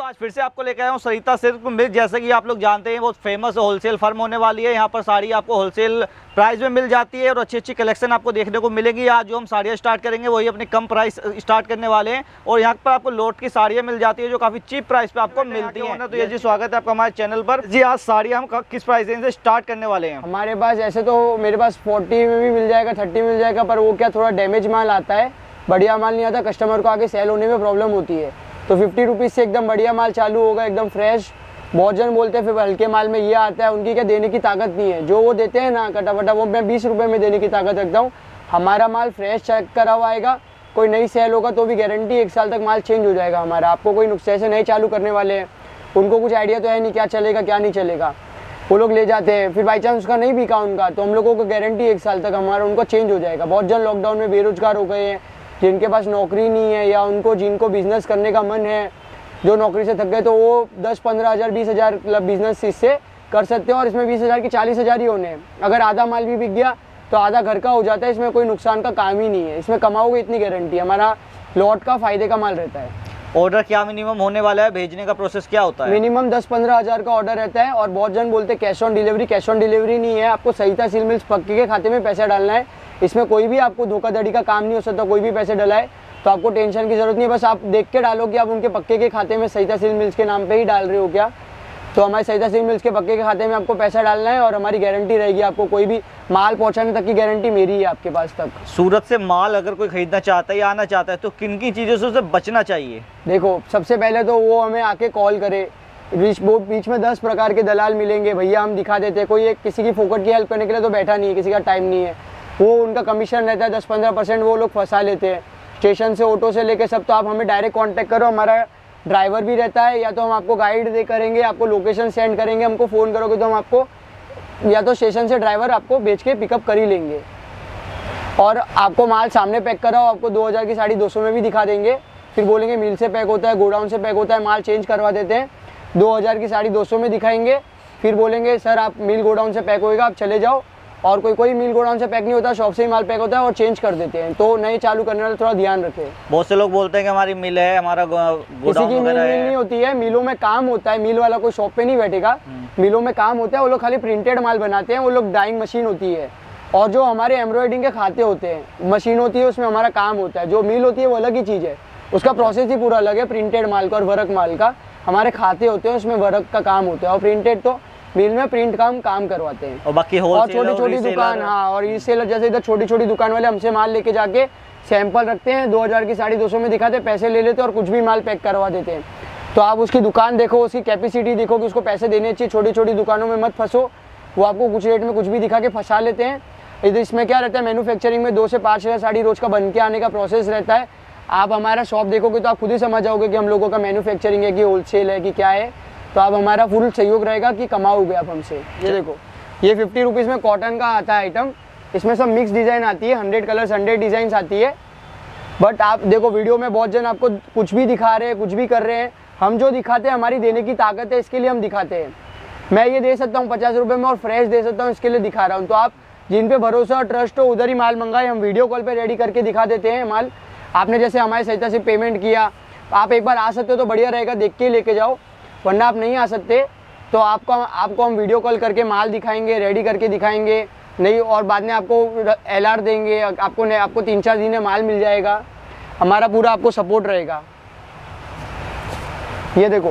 आज फिर से आपको लेकर आया हूँ सरिता सिल्क मिल। जैसे कि आप लोग जानते हैं बहुत फेमस होलसेल फर्म होने वाली है। यहाँ पर साड़ी आपको होलसेल प्राइस में मिल जाती है और अच्छी अच्छी कलेक्शन आपको देखने को मिलेगी। आज जो हम साड़ियाँ स्टार्ट करेंगे वही अपनी कम प्राइस स्टार्ट करने वाले हैं और यहाँ पर आपको लोट की साड़ियाँ मिल जाती है जो काफ़ी चीप प्राइस पे आपको मिलती है। तो ये जी स्वागत है आपका हमारे चैनल पर। जी आज साड़ियाँ हम किस प्राइस रेंज से स्टार्ट करने वाले हैं? हमारे पास ऐसे तो मेरे पास 40 में भी मिल जाएगा, 30 मिल जाएगा, पर वो क्या थोड़ा डैमेज माल आता है, बढ़िया माल नहीं आता, कस्टमर को आगे सेल होने में प्रॉब्लम होती है। तो 50 रुपीज़ से एकदम बढ़िया माल चालू होगा, एकदम फ्रेश। बहुत जन बोलते हैं फिर हल्के माल में ये आता है, उनकी क्या देने की ताकत नहीं है। जो वो देते हैं ना कटाफटा, वो मैं 20 रुपये में देने की ताकत रखता हूँ। हमारा माल फ्रेश चेक करा हुआ आएगा, कोई नई सेल होगा तो भी गारंटी 1 साल तक माल चेंज हो जाएगा हमारा। आपको कोई नुकसान से नहीं चालू करने वाले हैं, उनको कुछ आइडिया तो है नहीं क्या चलेगा क्या नहीं चलेगा, वो लोग ले जाते हैं, फिर बाई चांस उसका नहीं बिका उनका, तो हम लोगों को गारंटी 1 साल तक हमारा उनको चेंज हो जाएगा। बहुत जन लॉकडाउन में बेरोजगार हो गए हैं, जिनके पास नौकरी नहीं है या जिनको बिजनेस करने का मन है, जो नौकरी से थक गए, तो वो 10-15 हज़ार 20 हज़ार बिजनेस इससे कर सकते हैं। और इसमें 20 हज़ार की 40 हज़ार ही होने हैं। अगर आधा माल भी बिक गया तो आधा घर का हो जाता है, इसमें कोई नुकसान का काम ही नहीं है। इसमें कमाओगे इतनी गारंटी, हमारा लॉट का फायदे का माल रहता है। ऑर्डर क्या मिनिमम होने वाला है? भेजने का प्रोसेस क्या होता है? मिनिमम 10-15 हज़ार का ऑर्डर रहता है। और बहुत जन बोलते हैं cash on delivery, cash on delivery नहीं है। आपको सरिता सिल्क मिल्स पक्के के खाते में पैसा डालना है। इसमें कोई भी आपको धोखाधड़ी का काम नहीं हो सकता। कोई भी पैसे डलाए तो आपको टेंशन की जरूरत नहीं है, बस आप देख के डालो कि आप उनके पक्के के खाते में सरिता सिल्क मिल्स के नाम पे ही डाल रहे हो क्या। तो हमारे सरिता सिल्क मिल्स के पक्के के खाते में आपको पैसा डालना है और हमारी गारंटी रहेगी। आपको कोई भी माल पहुंचाने तक की गारंटी मेरी है आपके पास तक। सूरत से माल अगर कोई खरीदना चाहता है या आना चाहता है तो किन किन चीज़ों से उसे बचना चाहिए? देखो, सबसे पहले तो वो हमें आके कॉल करे। बीच में 10 प्रकार के दलाल मिलेंगे, भैया हम दिखा देते हैं। कोई एक किसी की फोकट की हेल्प करने के लिए तो बैठा नहीं है, किसी का टाइम नहीं है। वो उनका कमीशन रहता है 10-15%, वो लोग फंसा लेते हैं। स्टेशन से ऑटो से लेके सब, तो आप हमें डायरेक्ट कांटेक्ट करो, हमारा ड्राइवर भी रहता है, या तो हम आपको गाइड दे करेंगे, आपको लोकेशन सेंड करेंगे, हमको फ़ोन करोगे तो हम आपको या तो स्टेशन से ड्राइवर आपको बेच के पिकअप कर ही लेंगे। और आपको माल सामने पैक कराओ, आपको 2000 की साड़ी 200 में भी दिखा देंगे। फिर बोलेंगे मिल से पैक होता है, गोडाउन से पैक होता है, माल चेंज करवा देते हैं। 2000 की साड़ी 200 में दिखाएंगे, फिर बोलेंगे सर आप मिल गोडाउन से पैक होएगा, आप चले जाओ। और कोई मिल गोडाउन से पैक नहीं होता, शॉप से ही माल पैक होता है और चेंज कर देते हैं। तो नए चालू करने वाले थोड़ा ध्यान रखें। बहुत से लोग बोलते हैं कि हमारी मिल है, हमारा किसी की मिल नहीं होती है। मिलों में काम होता है, मिल वाला कोई शॉप पे नहीं बैठेगा। मिलों में काम होता है, वो लोग खाली प्रिंटेड माल बनाते हैं, वो लोग डाइंग मशीन होती है। और जो हमारे एम्ब्रॉयडरिंग के खाते होते हैं, मशीन होती है, उसमें हमारा काम होता है। जो मिल होती है वो अलग ही चीज़ है, उसका प्रोसेस ही पूरा अलग है। प्रिंटेड माल का और वर्क माल का हमारे खाते होते हैं, उसमें वर्क का काम होता है। और प्रिंटेड तो मिल में प्रिंट काम करवाते हैं। और बाकी और छोटी छोटी दुकान, हाँ, और रीसेलर जैसे इधर छोटी छोटी दुकान वाले हमसे माल लेके जाके सैंपल रखते हैं, 2000 की साड़ी 200 में दिखाते, पैसे ले लेते हैं और कुछ भी माल पैक करवा देते हैं। तो आप उसकी दुकान देखो, उसकी कैपेसिटी देखो कि उसको पैसे देने चाहिए। छोटी छोटी दुकानों में मत फंसो, वो आपको कुछ रेट में कुछ भी दिखा के फंसा लेते हैं। इधर इसमें क्या रहता है, मैन्युफैक्चरिंग में 2 से 5 हज़ार साड़ी रोज का बन के आने का प्रोसेस रहता है। आप हमारा शॉप देखोगे तो आप खुद ही समझ जाओगे कि हम लोगों का मैन्युफैक्चरिंग है कि होलसेल है कि क्या है। तो आप हमारा फुल सहयोग रहेगा कि कमाओगे आप हमसे। ये देखो, ये 50 रुपीज़ में कॉटन का आता है आइटम। इसमें सब मिक्स डिज़ाइन आती है, 100 कलर्स 100 डिज़ाइन आती है। बट आप देखो वीडियो में बहुत जन आपको कुछ भी दिखा रहे हैं, कुछ भी कर रहे हैं। हम जो दिखाते हैं हमारी देने की ताकत है, इसके लिए हम दिखाते हैं। मैं ये दे सकता हूँ 50 रुपये में और फ्रेश दे सकता हूँ, इसके लिए दिखा रहा हूँ। तो आप जिन पे भरोसा और ट्रस्ट हो उधर ही माल मंगाए, हम वीडियो कॉल पे रेडी करके दिखा देते हैं माल। आपने जैसे हमारे सरिता से पेमेंट किया, आप एक बार आ सकते हो तो बढ़िया रहेगा, देख के लेके जाओ। वरना आप नहीं आ सकते तो आपको हम वीडियो कॉल करके माल दिखाएंगे, रेडी करके दिखाएंगे नहीं, और बाद में आपको LR देंगे। आपको 3-4 दिन में माल मिल जाएगा। हमारा पूरा आपको सपोर्ट रहेगा। ये देखो,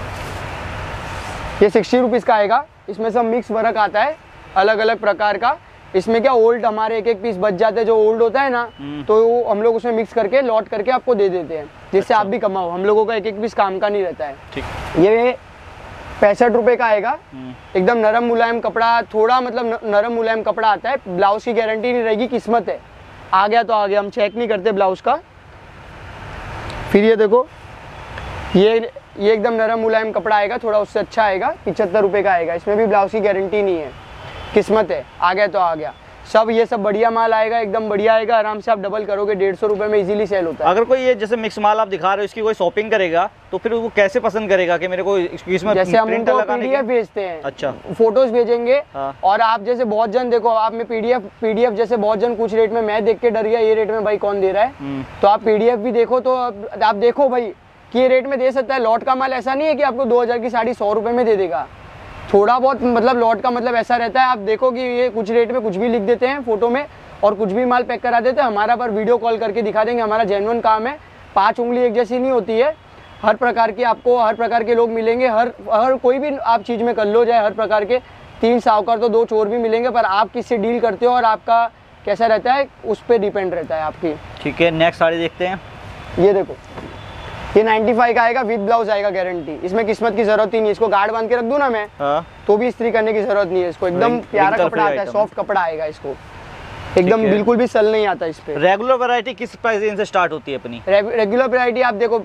ये 60 रुपीज़ का आएगा। इसमें सब मिक्स वर्क आता है अलग अलग प्रकार का। इसमें क्या ओल्ड हमारे एक पीस बच जाते हैं, जो ओल्ड होता है ना, तो हम लोग उसमें मिक्स करके लॉट करके आपको दे देते हैं, जिससे आप भी कमाओ। हम लोगों का एक पीस काम का नहीं रहता है। ठीक। ये 65 रुपये का आएगा। एकदम नरम मुलायम कपड़ा, थोड़ा मतलब नरम मुलायम कपड़ा आता है। ब्लाउज की गारंटी नहीं रहेगी, किस्मत है, आ गया तो आ गया, हम चेक नहीं करते ब्लाउज का। फिर ये देखो, ये एकदम नरम मुलायम कपड़ा आएगा, थोड़ा उससे अच्छा आएगा, 75 रुपये का आएगा। इसमें भी ब्लाउज की गारंटी नहीं है, किस्मत है, आ गया तो आ गया। सब ये सब बढ़िया माल आएगा, एकदम बढ़िया आएगा। आराम से आप डबल करोगे, 150 रुपये में इजीली सेल होता है। अगर कोई ये जैसे मिक्स माल आप दिखा रहे हो, इसकी कोई शॉपिंग करेगा तो फिर वो कैसे पसंद करेगा कि मेरे को इसमें जैसे हम उनको PDF भेजते हैं, अच्छा, फोटोज भेजेंगे। हाँ। और आप जैसे बहुत जन देखो, आप में PDF जैसे बहुत जन कुछ रेट में, मैं देख के डर गया ये रेट में भाई कौन दे रहा है। तो आप PDF भी देखो, तो आप देखो भाई कि ये रेट में दे सकता है। लॉट का माल ऐसा नहीं है कि आपको 2000 की साड़ी 100 रुपये में दे देगा। थोड़ा बहुत मतलब लॉट का मतलब ऐसा रहता है, आप देखो कि ये कुछ रेट में कुछ भी लिख देते हैं फोटो में और कुछ भी माल पैक करा देते हैं। हमारा पर वीडियो कॉल करके दिखा देंगे, हमारा जेन्युइन काम है। 5 उंगली एक जैसी नहीं होती है, हर प्रकार की आपको हर प्रकार के लोग मिलेंगे। हर कोई भी आप चीज़ में कर लो, जाए हर प्रकार के 3 साहूकार तो 2 चोर भी मिलेंगे, पर आप किससे डील करते हो और आपका कैसा रहता है उस पर डिपेंड रहता है आपकी। ठीक है, नेक्स्ट साड़ी देखते हैं। ये देखो, ये 95 का आएगा, विद ब्लाउज आएगा गारंटी। इसमें किस्मत की जरूरत ही नहीं, इसको गार्ड बांध के रख दूं ना मैं तो भी इस्त्री करने की जरूरत नहीं है। इसको एकदम प्यारा कपड़ा आता है, सॉफ्ट कपड़ा आएगा इसको, एकदम बिल्कुल भी सल नहीं आता इस पे। रेगुलर वैरायटी किस प्राइस रेंज से स्टार्ट होती है अपनी? रेगुलर वैरायटी आप देखो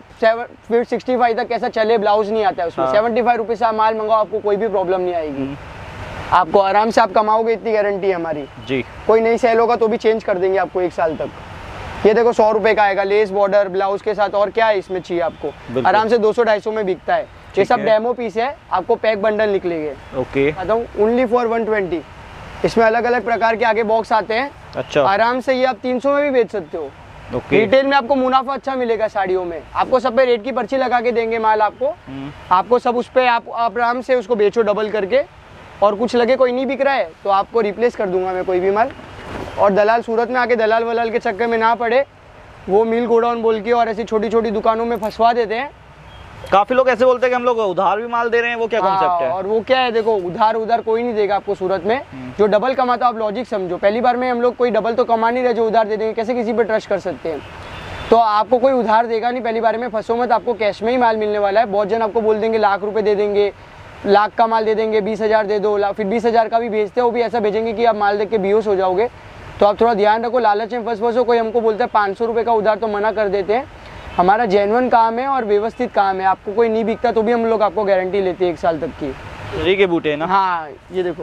65 तक कैसा चले, ब्लाउज नहीं आता है उसमें। 75 रुपये से आप माल मंगाओ, आपको कोई भी प्रॉब्लम नहीं आएगी। आपको आराम से आप कमाओगे, इतनी गारंटी है हमारी जी। कोई नहीं सेल होगा तो भी चेंज कर देंगे आपको 1 साल तक। ये देखो 100 रुपए का आएगा, लेस बॉर्डर ब्लाउज के साथ, और क्या है इसमें चाहिए आपको। आराम से 200-250 में बिकता है। ये सब डेमो पीस है, आपको पैक बंडल निकलेंगे। Okay, only for 120। इसमें अलग अलग प्रकार के आगे बॉक्स आते हैं। अच्छा, आराम से ये आप 300 में भी बेच सकते हो। रिटेल में आपको मुनाफा अच्छा मिलेगा साड़ियों में। आपको सब पे रेट की पर्ची लगा के देंगे माल आपको सब उस पे आप आराम से उसको बेचो डबल करके। और कुछ लगे कोई नहीं बिक रहा है तो आपको रिप्लेस कर दूंगा मैं कोई भी माल। और दलाल सूरत में आके दलाल वलाल के चक्कर में ना पड़े, वो मिल गोडाउन बोल के और ऐसी छोटी छोटी दुकानों में फंसवा देते हैं। काफी लोग ऐसे बोलते हैं कि हम लोग उधार भी माल दे रहे हैं, वो क्या कॉन्सेप्ट है? और वो क्या है, देखो उधार कोई नहीं देगा आपको सूरत में। जो डबल कमाता आप लॉजिक समझो, पहली बार में हम लोग कोई डबल तो कमा नहीं रहे, जो उधार दे देंगे कैसे किसी पे ट्रस्ट कर सकते हैं। तो आपको कोई उधार देगा नहीं, पहली बार में फंसो मत, आपको कैश में ही माल मिलने वाला है। बहुत जन आपको बोल देंगे लाख रुपए दे देंगे, लाख का माल दे देंगे, 20,000 दे दो, फिर 20,000 का भी भेजते हैं, वो भी ऐसा भेजेंगे कि आप माल देख के बेहोश हो जाओगे। तो आप थोड़ा ध्यान रखो, लालच में फंसो। कोई हमको बोलता है 500 रुपये का उधार तो मना कर देते हैं। हमारा जेन्युइन काम है और व्यवस्थित काम है। आपको कोई नहीं बिकता तो भी हम लोग आपको गारंटी लेते हैं 1 साल तक की। री के बूटे है ना? हाँ, ये देखो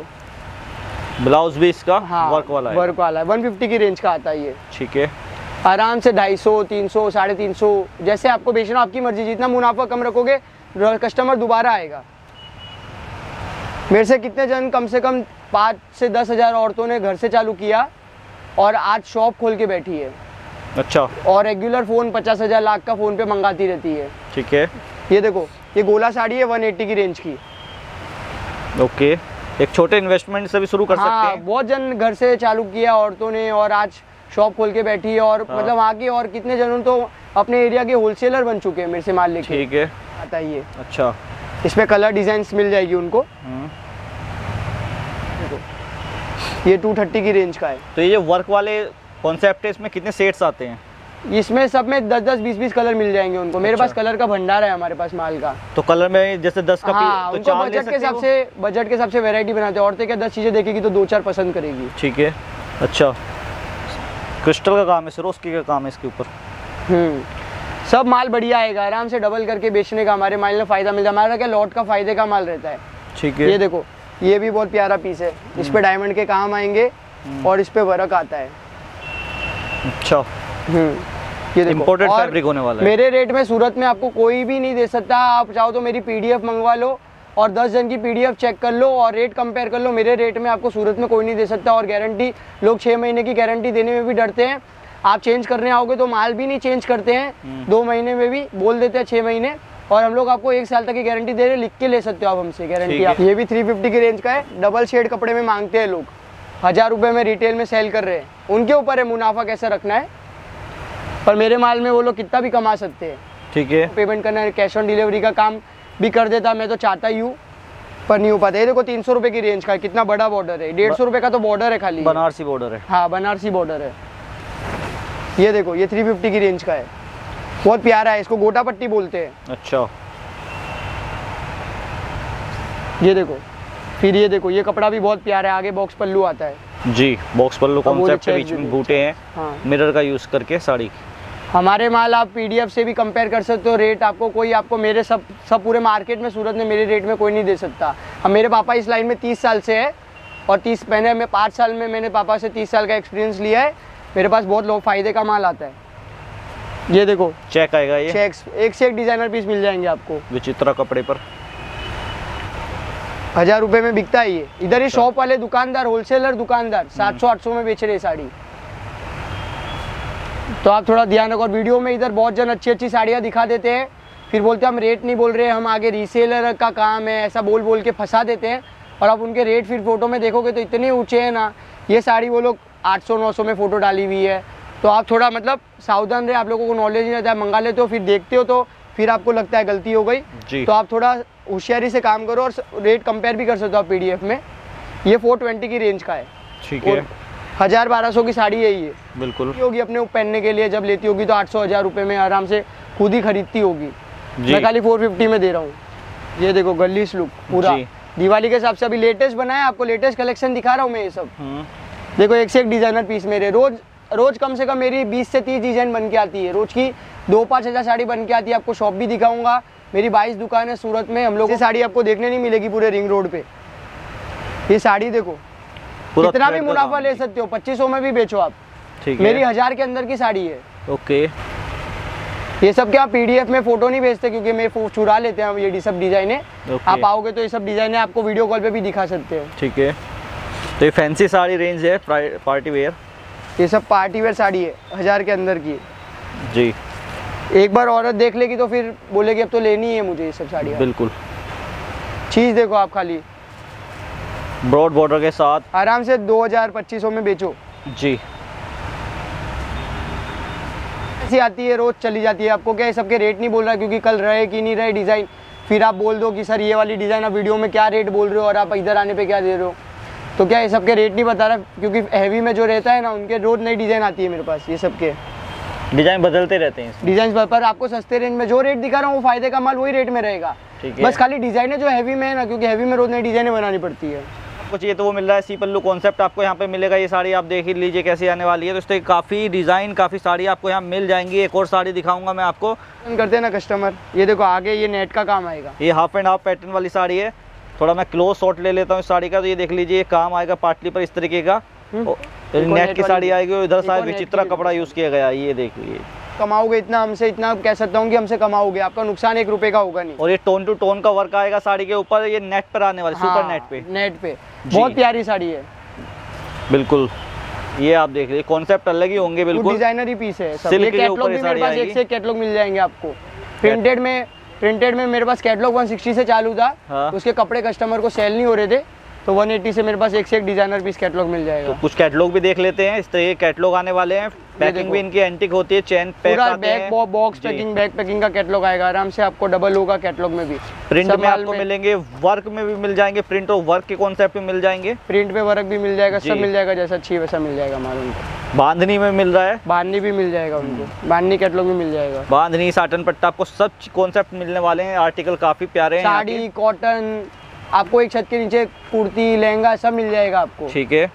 ब्लाउज भी इसका वर्क वाला है। 150 की रेंज का आता है ये। ठीक है, आराम से 250, 300, 350 जैसे आपको बेचना, आपकी मर्जी। जितना मुनाफा कम रखोगे कस्टमर दोबारा आएगा। मेरे से कितने जन कम से कम 5 से 10 हज़ार औरतों ने घर से चालू किया और आज शॉप खोल के बैठी है। अच्छा, और रेगुलर फोन 50,000 लाख का फोन पे मंगाती रहती है। ठीक है, ये देखो ये गोला साड़ी है 180 की रेंज की। ओके, एक छोटे इन्वेस्टमेंट से भी शुरू कर सकते हैं। बहुत जन घर से चालू किया औरतों ने और आज शॉप खोल के बैठी है। और मतलब वहाँ के और कितने जनों तो अपने एरिया के होलसेलर बन चुके हैं मेरे से माल लेके। ठीक है, आता है ये। अच्छा, इसमें कलर डिजाइन्स मिल जाएगी उनको। ये 230 की रेंज का है। तो ये वर्क वाले कॉन्सेप्ट है, इसमें कितने सेट्स आते हैं? इसमें सब में 10-10, 20-20 कलर मिल जाएंगे उनको। मेरे पास कलर का भंडार है हमारे पास माल का। तो कलर में जैसे 10 का तो उनको बजट के हिसाब से वैरायटी बनाते हैं। औरतें क्या 10 चीजें देखेगी तो 2-4 पसंद करेगी। ठीक है, अच्छा, क्रिस्टल का काम है, सिरोस्की का काम है इसके ऊपर। सब माल बढ़िया आएगा, आराम से डबल करके बेचने का हमारे माल में फायदा मिलता है। हमारा क्या लॉट का फायदे का माल रहता है। ठीक है, ये देखो ये भी बहुत प्यारा पीस है। इस पे डायमंड के काम आएंगे और इस पे वर्क आता है। अच्छा, ये देखो इंपोर्टेड फैब्रिक होने वाला है। मेरे रेट में सूरत में आपको कोई भी नहीं दे सकता। आप चाहो तो मेरी PDF मंगवा लो और 10 जन की PDF चेक कर लो और रेट कंपेयर कर लो। मेरे रेट में आपको सूरत में कोई नहीं दे सकता। और गारंटी, लोग 6 महीने की गारंटी देने में भी डरते हैं। आप चेंज करने आओगे तो माल भी नहीं चेंज करते हैं, 2 महीने में भी बोल देते हैं 6 महीने। और हम लोग आपको 1 साल तक की गारंटी दे रहे हैं, लिख के ले सकते हो आप हमसे गारंटी। आप ये भी 350 की रेंज का है। डबल शेड कपड़े में मांगते हैं लोग, 1000 रुपये में रिटेल में सेल कर रहे हैं। उनके ऊपर है मुनाफा कैसे रखना है, पर मेरे माल में वो लोग कितना भी कमा सकते हैं। ठीक है, पेमेंट करना है, कैश ऑन डिलीवरी का काम भी कर देता, मैं तो चाहता ही हूँ पर नहीं हो पाता। ये देखो 300 रुपये की रेंज का है, कितना बड़ा बॉर्डर है। 150 रुपये का तो बॉर्डर है खाली, बनारसी बॉर्डर है। हाँ, बनारसी बॉर्डर है। ये देखो ये 350 की रेंज का है, बहुत प्यारा है। इसको गोटा पट्टी बोलते हैं। अच्छा, ये देखो, फिर ये देखो ये कपड़ा भी बहुत प्यारा है। आगे बॉक्स पल्लू आता है जी, बॉक्स पल्लू कॉन्सेप्ट के बीच में बूटे हैं। हाँ, मिरर का यूज करके साड़ी। हमारे माल आप PDF से भी कंपेयर कर सकते हो। रेट आपको मेरे सब पूरे मार्केट में सूरत में मेरे रेट में कोई नहीं दे सकता। अब मेरे पापा इस लाइन में 30 साल से है और 5 साल में मैंने पापा से 30 साल का एक्सपीरियंस लिया है। मेरे पास बहुत लो फायदे का माल आता है। ये देखो चेक आएगा, ये चेक्स एक से एक डिजाइनर पीस मिल जाएंगे आपको विचित्रा कपड़े पर। 1000 रुपये में बिकता है ये। इधर ही शॉप वाले दुकानदार, होलसेलर दुकानदार 700-800 में बेच रहे साड़ी। तो आप थोड़ा ध्यान रखो। और वीडियो में इधर बहुत जन अच्छी साड़ियाँ दिखा देते हैं फिर बोलते हैं हम रेट नहीं बोल रहे, हम आगे रीसेलर का काम है, ऐसा बोल बोल के फंसा देते हैं। और आप उनके रेट फिर फोटो में देखोगे तो इतने ऊंचे हैं ना। ये साड़ी वो लोग 800-900 में फ़ोटो डाली हुई है। तो आप थोड़ा मतलब सावधान रहे, आप लोगों को नॉलेज नहीं रहता है, मंगा लेते हो फिर देखते हो तो फिर आपको लगता है गलती हो गई। तो आप थोड़ा होशियारी से काम करो और रेट कंपेयर भी कर सकते हो आप PDF में। ये 420 की रेंज का है, ठीक है। 1000-1200 की साड़ी है ये, बिल्कुल होगी अपने पहनने के लिए। जब लेती होगी तो 800-1000 रुपये में आराम से खुद ही खरीदती होगी। मैं खाली 450 में दे रहा हूँ। ये देखो गलीस लुक पूरा दिवाली के हिसाब से अभी लेटेस्ट बनाया, आपको लेटेस्ट कलेक्शन दिखा रहा हूँ मैं। ये सब देखो एक से एक डिजाइनर पीस मेरे, रोज कम से कम मेरी 20 से 30 डिजाइन बन के आती है। रोज की 2-5 हज़ार साड़ी बन के आती है। आपको शॉप भी दिखाऊंगा, मेरी 22 दुकान है सूरत में। हम लोग ये साड़ी आपको देखने नहीं मिलेगी पूरे रिंग रोड पे। ये साड़ी देखो, कितना भी मुनाफा ले सकते हो, 2500 में भी बेचो आप। ठीक है, मेरी 1000 के अंदर की साड़ी है। ओके, ये सब क्या PDF में फोटो नहीं भेजते क्योंकि मैं चुरा लेते हैं ये सब डिजाइन है। आप आओगे तो ये सब डिजाइन है आपको वीडियो कॉल पे भी दिखा सकते हो। ठीक है, तो ये फैंसी साड़ी रेंज है, पार्टी वेयर। ये सब पार्टी वेयर साड़ी है, 1000 के अंदर की जी। एक बार औरत देख लेगी तो फिर बोलेगी अब तो लेनी है मुझे ये सब साड़ी। बिल्कुल, चीज देखो आप, खाली ब्रॉड बॉर्डर के साथ आराम से 2000-2500 में बेचो जी। ऐसी आती है रोज चली जाती है। आपको क्या है, सबके रेट नहीं बोल रहा क्योंकि कल रहे कि नहीं रहे डिज़ाइन, फिर आप बोल दो कि सर ये वाली डिज़ाइन आप वीडियो में क्या रेट बोल रहे हो और आप इधर आने पे क्या दे रहे हो। तो क्या ये सबके रेट नहीं बता रहा क्योंकि हैवी में जो रहता है ना उनके रोज नई डिज़ाइन आती है मेरे पास। ये सबके डिज़ाइन बदलते रहते हैं, डिज़ाइन पर आपको सस्ते रेंज में जो रेट दिखा रहा हूँ वो फायदे का माल वही रेट में रहेगा। बस खाली डिज़ाइन है जो हैवी में है ना, क्योंकि हैवी में रोज नई डिज़ाइनें बनानी पड़ती है। आपको चाहिए तो वो मिल रहा है। सी पल्लू कॉन्सेप्ट आपको यहाँ पे मिलेगा। ये साड़ी आप देख ही लीजिए कैसी आने वाली है। तो इस तरह काफ़ी डिज़ाइन, काफ़ी साड़ी आपको यहाँ मिल जाएंगी। एक और साड़ी दिखाऊंगा मैं आपको, करते हैं ना कस्टमर। ये देखो आगे ये नेट का काम आएगा, ये हाफ एंड हाफ पैटर्न वाली साड़ी है। थोड़ा मैं क्लोज शॉट ले लेता हूँ इस साड़ी का, तो ये देख लीजिए काम आएगा पाटली पर इस तरीके का। नेट की साड़ी आएगी और इधर साइड विचित्र कपड़ा यूज़ किया गया है। ये देख लीजिए, कमाओगे इतना हमसे, इतना कह सकता हूँ कि हमसे कमाओगे, आपका नुकसान 1 रुपए का होगा नहीं। और ये टोन टू टोन का वर्क आएगा साड़ी के ऊपर। ये नेट पर आने वाली, सुपर नेट पे बहुत प्यारी साड़ी है। बिल्कुल, ये आप देख लीजिए कॉन्सेप्ट अलग ही होंगे, बिल्कुल डिजाइनर ही पीस है सब। ये कैटलॉग भी मेरे पास एक से कैटलॉग मिल जाएंगे आपको। प्रिंटेड में मेरे पास कैटलॉग 160 से चालू था। हाँ। उसके कपड़े कस्टमर को सेल नहीं हो रहे थे तो 180 से मेरे पास एक से एक डिजाइनर पीस कैटलॉग मिल जाएगा। तो कुछ कैटलॉग भी देख लेते हैं। इस तरह के कैटलॉग आने वाले हैं। पैकिंग भी इनकी एंटीक होती है, चेन पैक आते हैं, बॉक्स पैकिंग, बैग पैकिंग का कैटलॉग आएगा आराम से आपको। डबल होगा कैटलॉग में भी, प्रिंट में आपको मिलेंगे, वर्क में भी मिल जाएंगे। प्रिंट और वर्क के कॉन्सेप्ट में मिल जाएंगे, प्रिंट पे वर्क भी मिल जाएगा, सब मिल जाएगा जैसा चाहिए वैसा मिल जाएगा हमारे उनको। बांधनी में मिल रहा है, बांधनी भी मिल जाएगा उनको, बांधनी कैटलॉग भी मिल जाएगा। बांधनी, साटन पट्टा, आपको सब कॉन्सेप्ट मिलने वाले हैं। आर्टिकल काफी प्यारे हैं। साड़ी, कॉटन, आपको एक छत के नीचे कुर्ती, लहंगा सब मिल जाएगा आपको। ठीक है,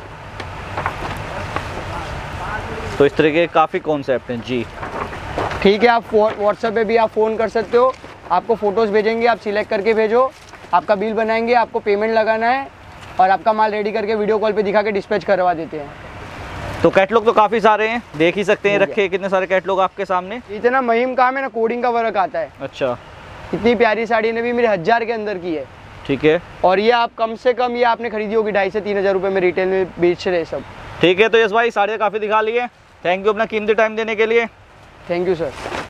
तो इस तरह के काफ़ी कॉन्सेप्ट हैं जी। ठीक है, आप व्हाट्सएप पे भी आप फ़ोन कर सकते हो। आपको फ़ोटोज़ भेजेंगे, आप सिलेक्ट करके भेजो, आपका बिल बनाएंगे, आपको पेमेंट लगाना है और आपका माल रेडी करके वीडियो कॉल पे दिखा के डिस्पैच करवा देते हैं। तो कैटलॉग तो काफ़ी सारे हैं, देख ही सकते हैं। रखे कितने सारे कैटलॉग आपके सामने। इतना मुहिम काम है ना, कोडिंग का वर्क आता है। अच्छा, इतनी प्यारी साड़ी ने भी मेरे 1000 के अंदर की है। ठीक है, और ये आप कम से कम ये आपने खरीदी होगी 2500 से 3000 रुपये में रिटेल में बेच रहे सब। ठीक है, तो यस भाई साड़ियाँ काफ़ी दिखा लिए। थैंक यू अपना कीमती टाइम देने के लिए। Thank you sir.